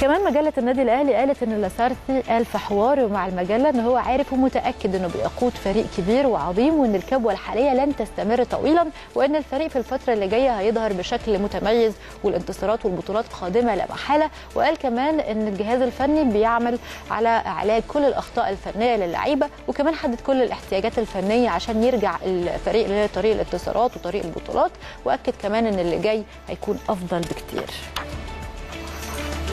كمان مجله النادي الاهلي قالت ان لاسارتي قال في حواره مع المجله ان هو عارف ومتاكد انه بيقود فريق كبير وعظيم، وان الكبوه الحاليه لن تستمر طويلا، وان الفريق في الفتره اللي جايه هيظهر بشكل متميز والانتصارات والبطولات قادمه لا محاله. وقال كمان ان الجهاز الفني بيعمل على علاج كل الاخطاء الفنيه للعيبه، وكمان حدد كل الاحتياجات الفنيه عشان يرجع الفريق لطريق الانتصارات وطريق البطولات، واكد كمان ان اللي جاي هيكون افضل بكتير.